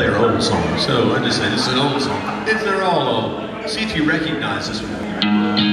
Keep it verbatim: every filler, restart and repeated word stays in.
play our old song. So I just say this is an old song. If they're all old, see if you recognize this one.